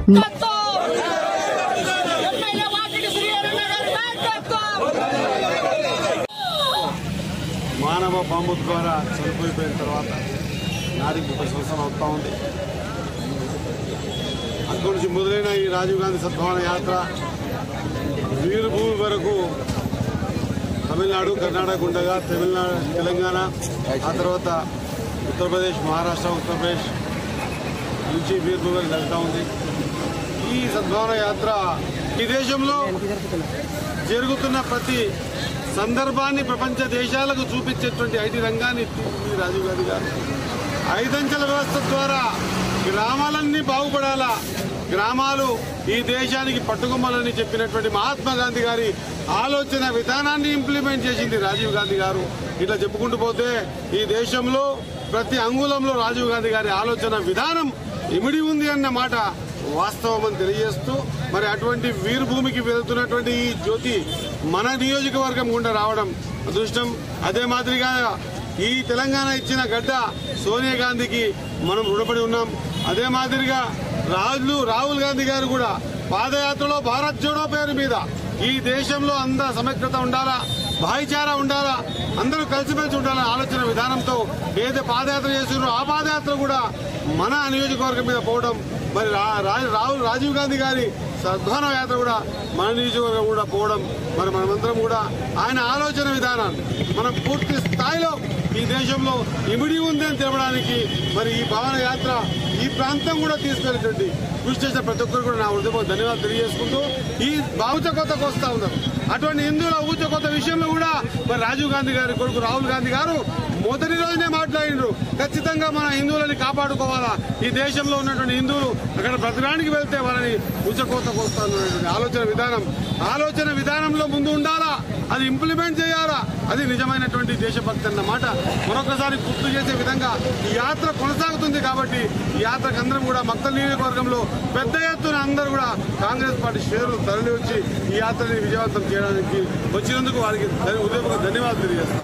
మానవ బాంబు ద్వారా చనిపోయిన తర్వాత నాటికి 30 సంవత్సరాలు అవుతా ఉంది. అక్కడి నుంచి మొదలైన ఈ రాజీవ్ గాంధీ సద్భావన యాత్ర వీరభూమి వరకు తమిళనాడు, కర్ణాటక ఉండగా తెలంగాణ, ఆ తర్వాత ఉత్తరప్రదేశ్, మహారాష్ట్ర, ఉత్తరప్రదేశ్ నుంచి వీరభూమి వరకు జరుగుతూ ఉంది. ఈ సద్భావన యాత్ర ఈ దేశంలో జరుగుతున్న ప్రతి సందర్భాన్ని ప్రపంచ దేశాలకు చూపించేటువంటి ఐటీ రంగాన్ని రాజీవ్ గాంధీ గారు 5 అంచెల వ్యవస్థ ద్వారా గ్రామాలన్నీ బాగుపడాలా, గ్రామాలు ఈ దేశానికి పట్టుకొమ్మాలని చెప్పినటువంటి మహాత్మా గాంధీ గారి ఆలోచన విధానాన్ని ఇంప్లిమెంట్ చేసింది రాజీవ్ గాంధీ గారు. ఇట్లా చెప్పుకుంటూ పోతే ఈ దేశంలో ప్రతి అంగుళంలో రాజీవ్ గాంధీ గారి ఆలోచన విధానం ఇమిడి ఉంది అన్న మాట వాస్తవం అని తెలియజేస్తూ, మరి అటువంటి వీరభూమికి వెళ్తున్నటువంటి ఈ జ్యోతి మన నియోజకవర్గం గుండా రావడం అదృష్టం. అదే మాదిరిగా ఈ తెలంగాణ ఇచ్చిన గడ్డ సోనియా గాంధీకి మనం రుణపడి ఉన్నాం. అదే మాదిరిగా రాహుల్ గాంధీ గారు కూడా పాదయాత్రలో భారత్ జోడో పేరు మీద ఈ దేశంలో అందరూ సమైక్యత ఉండాలా, భాయిచారా ఉండాలా, అందరూ కలిసిమెలిసి ఉండాలనే ఆలోచన విధానంతో ఏదైతే పాదయాత్ర చేస్తున్నారో ఆ పాదయాత్ర కూడా మన నియోజకవర్గం మీద పోవడం, మరి రాజీవ్ గాంధీ గారి సద్భావన యాత్ర కూడా మన నియోజకవర్గం కూడా పోవడం, మరి మనమందరం కూడా ఆయన ఆలోచన విధానాన్ని మనం పూర్తి స్థాయిలో ఈ దేశంలో ఇమిడి ఉంది అని తెలపడానికి మరి ఈ భవన యాత్ర ఈ ప్రాంతం కూడా తీసుకెళ్లేటువంటి కృషి చేసిన ప్రతి ఒక్కరు కూడా నా హృదయపూర్వక ధన్యవాదాలు తెలియజేసుకుంటూ ఈ ఊచకొత్తకు వస్తా ఉన్నారు. అటువంటి హిందువుల ఊచకొత్త విషయంలో కూడా మరి రాజీవ్ గాంధీ గారి కొడుకు రాహుల్ గాంధీ గారు మొదటి రోజునే మాట్లాడినారు, ఖచ్చితంగా మన హిందువులని కాపాడుకోవాలా, ఈ దేశంలో ఉన్నటువంటి హిందువులు అక్కడ బ్రతకడానికి వెళ్తే వాళ్ళని ఊచకొత్తకు వస్తున్నటువంటి ఆలోచన విధానంలో ముందు ఉండాలా, అది ఇంప్లిమెంట్ చేయాలా, అది నిజమైనటువంటి దేశభక్తి అన్న మాట మరొకసారి గుర్తు చేసే విధంగా ఈ యాత్ర కొనసాగుతుంది. కాబట్టి ఈ యాత్రకు అందరం కూడా మక్తల్ నియోజకవర్గంలో పెద్ద ఎత్తున అందరూ కూడా కాంగ్రెస్ పార్టీ శ్రేణులు తరలి వచ్చి ఈ యాత్రని విజయవంతం చేయడానికి వచ్చినందుకు వారికి హృదయపూర్వక ధన్యవాదాలు తెలియజేస్తాం.